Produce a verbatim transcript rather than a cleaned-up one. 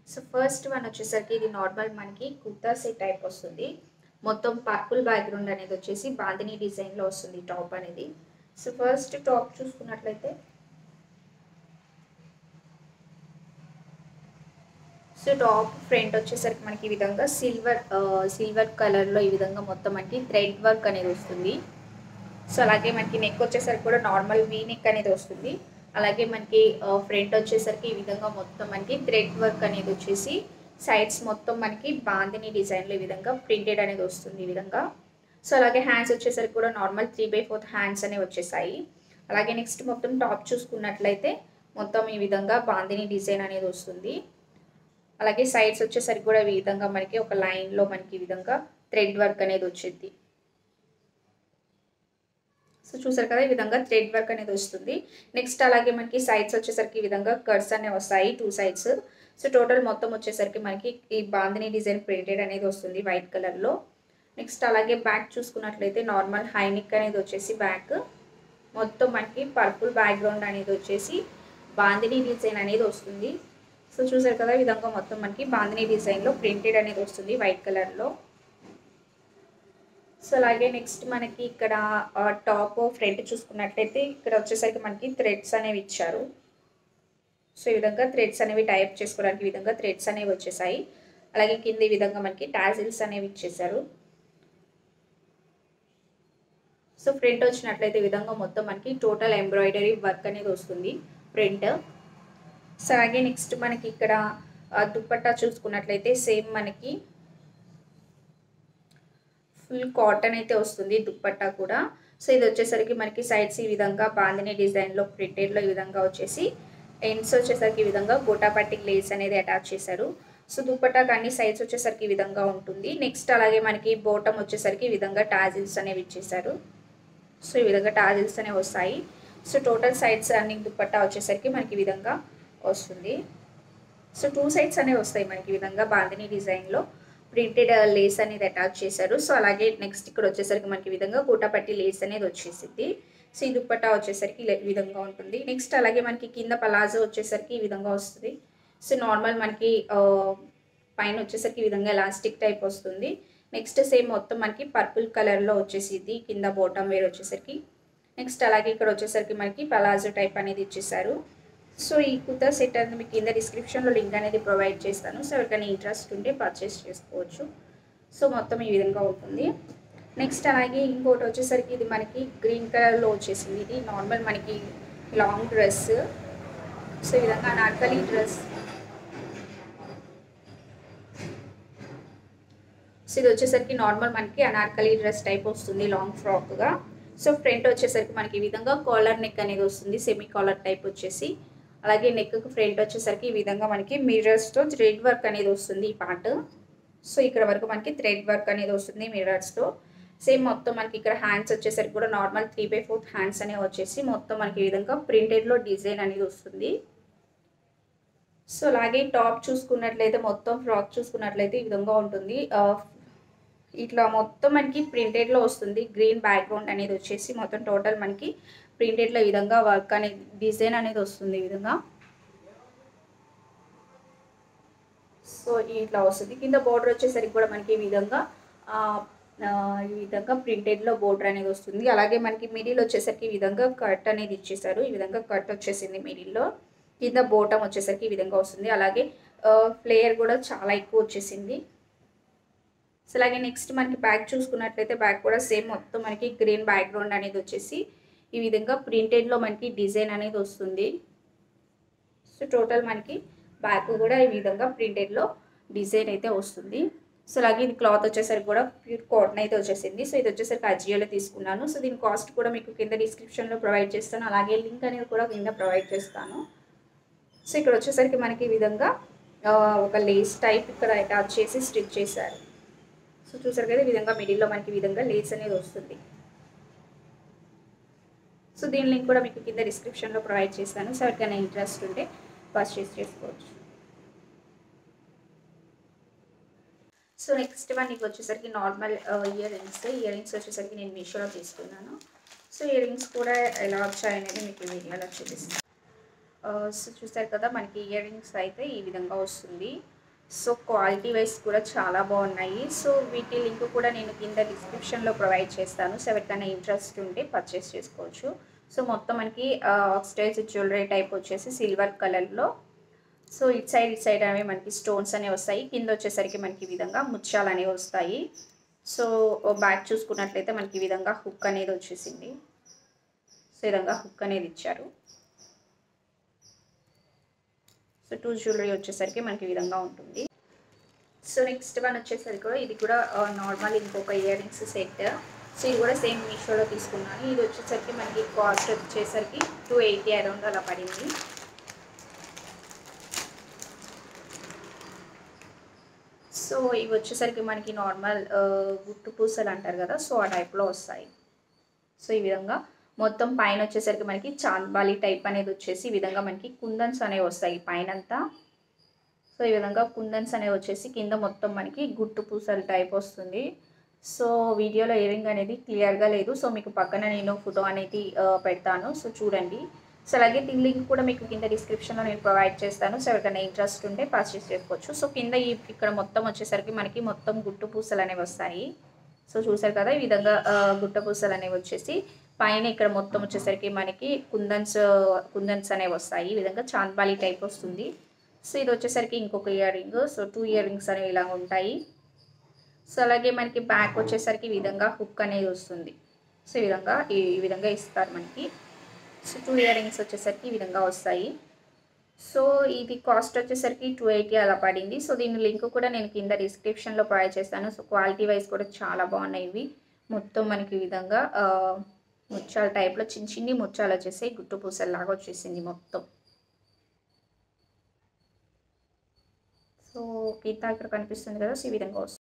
So first one వచ్చేసరికి ఇది normal మనకి కుర్తా సెట్ టైప్ వస్తుంది. మొత్తం పర్పుల్ బ్యాక్గ్రౌండ్ అనేది వచ్చేసి బాందిని డిజైన్లో వస్తుంది టాప్ అనేది. సో ఫస్ట్ టాప్ చూసుకున్నట్లయితే సో టాప్ ఫ్రంట్ వచ్చేసరికి మనకి ఈ విధంగా సిల్వర్ సిల్వర్ కలర్లో ఈ విధంగా మొత్తం మనకి థ్రెడ్ వర్క్ అనేది వస్తుంది. సో అలాగే మనకి నెక్ వచ్చేసరికి కూడా నార్మల్ వీ నెక్ అనేది వస్తుంది. అలాగే మనకి ఫ్రంట్ వచ్చేసరికి ఈ విధంగా మొత్తం మనకి థ్రెడ్ వర్క్ అనేది వచ్చేసి సైడ్స్ మొత్తం మనకి బాందిని డిజైన్లో ఈ విధంగా ప్రింటెడ్ అనేది వస్తుంది ఈ విధంగా. సో అలాగే హ్యాండ్స్ వచ్చేసరికి కూడా normal three by fourth hands అనేవి వచ్చేసాయి. అలాగే నెక్స్ట్ మొత్తం టాప్ చూసుకున్నట్లయితే మొత్తం ఈ విధంగా బాందిని డిజైన్ అనేది వస్తుంది. అలాగే సైడ్స్ వచ్చేసరికి కూడా ఈ విధంగా మనకి ఒక లైన్లో మనకి ఈ విధంగా థ్రెడ్ వర్క్ అనేది వచ్చేది. సో చూసారు కదా ఈ విధంగా థ్రెడ్ వర్క్ అనేది వస్తుంది. నెక్స్ట్ అలాగే మనకి సైడ్స్ వచ్చేసరికి ఈ విధంగా కట్స్ అనేవి వస్తాయి టూ సైడ్స్. సో టోటల్ మొత్తం వచ్చేసరికి మనకి ఈ బాందిని డిజైన్ ప్రింటెడ్ అనేది వస్తుంది వైట్ కలర్లో. నెక్స్ట్ అలాగే బ్యాక్ చూసుకున్నట్లయితే నార్మల్ హై నెక్ అనేది వచ్చేసి బ్యాక్ మొత్తం మనకి పర్పుల్ బ్యాక్గ్రౌండ్ అనేది వచ్చేసి బాందిని డిజైన్ అనేది వస్తుంది. సో చూసారు కదా ఈ విధంగా మొత్తం మనకి బాందిని డిజైన్లో ప్రింటెడ్ అనేది వస్తుంది వైట్ కలర్లో. సో అలాగే నెక్స్ట్ మనకి ఇక్కడ టాప్ ఫ్రంట్ చూసుకున్నట్లయితే ఇక్కడ వచ్చేసరికి మనకి థ్రెడ్స్ అనేవి ఇచ్చారు. సో ఈ విధంగా థ్రెడ్స్ అనేవి టైప్ చేసుకోవడానికి ఈ విధంగా థ్రెడ్స్ అనేవి వచ్చేసాయి. అలాగే కింద ఈ విధంగా మనకి టాజిల్స్ అనేవి ఇచ్చేసారు. సో ఫ్రంట్ వచ్చినట్లయితే ఈ విధంగా మొత్తం మనకి టోటల్ ఎంబ్రాయిడరీ వర్క్ అనేది వస్తుంది ఫ్రంట్. సో అలాగే నెక్స్ట్ మనకి ఇక్కడ దుపట్టా చూసుకున్నట్లయితే సేమ్ మనకి ఫుల్ కాటన్ అయితే వస్తుంది దుపట్టా కూడా. సో ఇది వచ్చేసరికి మనకి సైడ్స్ ఈ విధంగా బాందిని డిజైన్లో ప్రింటెడ్లో ఈ విధంగా వచ్చేసి ఎండ్స్ వచ్చేసరికి ఈ విధంగా గోటాపట్టి లేస్ అనేది అటాచ్ చేశారు. సో దుపట్టాకి అన్ని సైడ్స్ వచ్చేసరికి ఈ విధంగా ఉంటుంది. నెక్స్ట్ అలాగే మనకి బోటం వచ్చేసరికి ఈ విధంగా టాజిల్స్ అనేవి ఇచ్చేసారు. సో ఈ విధంగా టాజిల్స్ అనేవి వస్తాయి. సో టోటల్ సైడ్స్ అన్ని దుపట్టా వచ్చేసరికి మనకి ఈ విధంగా వస్తుంది. సో టూ సైడ్స్ అనేవి వస్తాయి మనకి ఈ విధంగా బాందిని డిజైన్లో ప్రింటెడ్ లేస్ అనేది అటాచ్ చేశారు. సో అలాగే నెక్స్ట్ ఇక్కడ వచ్చేసరికి మనకి ఈ విధంగా గోటాపట్టి లేస్ అనేది వచ్చేసింది. సో ఈ దుపట్టా వచ్చేసరికి ఈ విధంగా ఉంటుంది. నెక్స్ట్ అలాగే మనకి కింద పలాజో వచ్చేసరికి ఈ విధంగా వస్తుంది. సో నార్మల్ మనకి పైన వచ్చేసరికి ఈ విధంగా ఎలాస్టిక్ టైప్ వస్తుంది. నెక్స్ట్ సేమ్ మొత్తం మనకి పర్పుల్ కలర్లో వచ్చేసింది కింద బాటమ్ వేర్ వచ్చేసరికి. నెక్స్ట్ అలాగే ఇక్కడ వచ్చేసరికి మనకి పలాజో టైప్ అనేది ఇచ్చేసారు. సో ఈ కుర్తా సెట్ అనేది మీకు కింద డిస్క్రిప్షన్లో లింక్ అనేది ప్రొవైడ్ చేస్తాను. సో ఎవరికైనా ఇంట్రెస్ట్ ఉంటే పర్చేస్ చేసుకోవచ్చు. సో మొత్తం ఈ విధంగా ఉంటుంది. నెక్స్ట్ అలాగే ఇంకోటి వచ్చేసరికి ఇది మనకి గ్రీన్ కలర్లో వచ్చేసింది. ఇది నార్మల్ మనకి లాంగ్ డ్రెస్. సో ఈ విధంగా అనార్కలి డ్రెస్. సో ఇది వచ్చేసరికి నార్మల్ మనకి అనార్కలి డ్రెస్ టైప్ వస్తుంది లాంగ్ ఫ్రాక్గా. సో ఫ్రంట్ వచ్చేసరికి మనకి ఈ విధంగా కాలర్ నెక్ అనేది వస్తుంది సెమీ కాలర్ టైప్ వచ్చేసి. అలాగే నెక్కు ఫ్రంట్ వచ్చేసరికి ఈ విధంగా మనకి మిర్రర్స్తో థ్రెడ్ వర్క్ అనేది వస్తుంది ఈ పార్ట్. సో ఇక్కడ వరకు మనకి థ్రెడ్ వర్క్ అనేది వస్తుంది మిర్రర్స్తో. సేమ్ మొత్తం మనకి ఇక్కడ హ్యాండ్స్ వచ్చేసరికి కూడా normal three by fourth hands అనేవి వచ్చేసి మొత్తం మనకి ఈ విధంగా ప్రింటెడ్లో డిజైన్ అనేది వస్తుంది. సో అలాగే టాప్ చూసుకున్నట్లయితే మొత్తం ఫ్రాక్ చూసుకున్నట్లయితే ఈ విధంగా ఉంటుంది. ఇట్లా మొత్తం మనకి ప్రింటెడ్లో వస్తుంది. గ్రీన్ బ్యాక్గ్రౌండ్ అనేది వచ్చేసి మొత్తం టోటల్ మనకి ప్రింటెడ్లో ఈ విధంగా వర్క్ అనేది డిజైన్ అనేది వస్తుంది ఈ విధంగా. సో ఇట్లా వస్తుంది. కింద బోర్డర్ వచ్చేసరికి కూడా మనకి ఈ విధంగా ఈ విధంగా ప్రింటెడ్లో బోర్డర్ అనేది వస్తుంది. అలాగే మనకి మిడిల్ వచ్చేసరికి ఈ విధంగా కట్ అనేది ఇచ్చేసారు. ఈ విధంగా కట్ వచ్చేసింది మిడిల్లో. కింద బోటం వచ్చేసరికి ఈ విధంగా వస్తుంది. అలాగే ఫ్లేయర్ కూడా చాలా ఎక్కువ వచ్చేసింది. సో అలాగే నెక్స్ట్ మనకి బ్యాక్ చూసుకున్నట్లయితే బ్యాక్ కూడా సేమ్ మొత్తం మనకి గ్రీన్ బ్యాక్గ్రౌండ్ అనేది వచ్చేసి ఈ విధంగా ప్రింటెడ్లో మనకి డిజైన్ అనేది వస్తుంది. సో టోటల్ మనకి బ్యాక్ కూడా ఈ విధంగా ప్రింటెడ్లో డిజైన్ అయితే వస్తుంది. సో అలాగే ఇది క్లాత్ వచ్చేసరికి కూడా ప్యూర్ కాటన్ అయితే వచ్చేసింది. సో ఇది వచ్చేసరికి అజియోలో తీసుకున్నాను. సో దీని కాస్ట్ కూడా మీకు కింద డిస్క్రిప్షన్లో ప్రొవైడ్ చేస్తాను. అలాగే లింక్ అనేది కూడా కింద ప్రొవైడ్ చేస్తాను. సో ఇక్కడ వచ్చేసరికి మనకి ఈ విధంగా ఒక లేస్ టైప్ ఇక్కడ అటాచ్ చేసి స్టిచ్ చేశారు. సో చూసారు కదా ఈ విధంగా మిడిల్లో మనకి ఈ విధంగా లేస్ అనేది వస్తుంది. సో దీని లింక్ కూడా మీకు కింద డిస్క్రిప్షన్లో ప్రొవైడ్ చేస్తాను. సో ఎవరికైనా ఇంట్రెస్ట్ ఉంటే పర్చేస్ చేసుకోవచ్చు. సో నెక్స్ట్ వన్ నీకు వచ్చేసరికి normal ear rings. Ear rings వచ్చేసరికి నేను మీషోలో తీసుకున్నాను. సో ఇయర్ రింగ్స్ కూడా ఎలా వచ్చాయనేది మీకు వీడియోలో చూపిస్తాను. సో చూసారు కదా మనకి ఇయర్ రింగ్స్ అయితే ఈ విధంగా వస్తుంది. సో క్వాలిటీ వైస్ కూడా చాలా బాగున్నాయి. సో వీటి లింక్ కూడా నేను కింద డిస్క్రిప్షన్లో ప్రొవైడ్ చేస్తాను. సో ఎవరికైనా ఇంట్రెస్ట్ ఉంటే పర్చేస్ చేసుకోవచ్చు. సో మొత్తం మనకి ఆక్సిడైజ్ జ్యువెలరీ టైప్ వచ్చేసి సిల్వర్ కలర్లో. సో ఇటు సైడ్ ఇటు సైడ్ అనేవి మనకి స్టోన్స్ అనేవి వస్తాయి. కింద వచ్చేసరికి మనకి ఈ విధంగా ముత్యాలు అనేవి వస్తాయి. సో బ్యాక్ చూసుకున్నట్లయితే మనకి ఈ విధంగా హుక్ అనేది వచ్చేసింది. సో ఈ విధంగా హుక్ అనేది ఇచ్చారు. సో టూ జ్యువెలరీ వచ్చేసరికి మనకి ఈ విధంగా ఉంటుంది. సో నెక్స్ట్ వన్ వచ్చేసరికి కూడా ఇది కూడా నార్మల్ ఇంకొక ఇయర్ రింగ్స్ సెట్. సో ఇది కూడా సేమ్ మీషోలో తీసుకున్నాను. ఇది వచ్చేసరికి మనకి కాస్ట్ వచ్చేసరికి టూ ఎయిటీ అరౌండ్ అలా పడింది. సో ఇవి వచ్చేసరికి మనకి నార్మల్ గుట్టు పూసలు అంటారు కదా, సో ఆ టైప్లో వస్తాయి. సో ఈ విధంగా మొత్తం పైన వచ్చేసరికి మనకి చాంద్బాలి టైప్ అనేది వచ్చేసి ఈ విధంగా మనకి కుందన్స్ అనేవి వస్తాయి పైనంతా. సో ఈ విధంగా కుందన్స్ అనేవి వచ్చేసి కింద మొత్తం మనకి గుట్టు పూసల టైప్ వస్తుంది. సో వీడియోలో ఇయరింగ్ అనేది క్లియర్గా లేదు. సో మీకు పక్కన నేను ఫోటో అనేది పెడతాను, సో చూడండి. సో అలాగే దీని లింక్ కూడా మీకు కింద డిస్క్రిప్షన్లో నేను ప్రొవైడ్ చేస్తాను. సో ఎవరికైనా ఇంట్రెస్ట్ ఉంటే పర్చేస్ చేసుకోవచ్చు. సో కింద ఈ ఇక్కడ మొత్తం వచ్చేసరికి మనకి మొత్తం గుట్టు పూసలు అనేవి వస్తాయి. సో చూసారు కదా, ఈ విధంగా గుట్ట పూసలు అనేవి వచ్చేసి పైన ఇక్కడ మొత్తం వచ్చేసరికి మనకి కుందన్స్ కుందన్స్ అనేవి వస్తాయి. ఈ విధంగా చాంద్బాలి టైప్ వస్తుంది. సో ఇది వచ్చేసరికి ఇంకొక ear ring. So two ear rings అనేవి ఇలా ఉంటాయి. సో అలాగే మనకి బ్యాక్ వచ్చేసరికి ఈ విధంగా హుక్ అనేది వస్తుంది. సో ఈ విధంగా ఈ విధంగా ఇస్తారు మనకి. సో టూ ఇయర్ రింగ్స్ వచ్చేసరికి ఈ విధంగా వస్తాయి. సో ఇది కాస్ట్ వచ్చేసరికి టూ ఎయిటీ అలా పడింది. సో దీని లింక్ కూడా నేను కింద డిస్క్రిప్షన్లో ప్రొవైడ్ చేస్తాను. సో క్వాలిటీ వైజ్ కూడా చాలా బాగున్నాయి ఇవి. మొత్తం మనకి ఈ విధంగా ముత్యాల టైప్లో చిన్న చిన్ని ముత్యాలు వచ్చేసి గుట్టు పూసల్లాగా వచ్చేసింది మొత్తం. సో గీత ఇక్కడ కనిపిస్తుంది కదా, సో ఈ విధంగా వస్తుంది.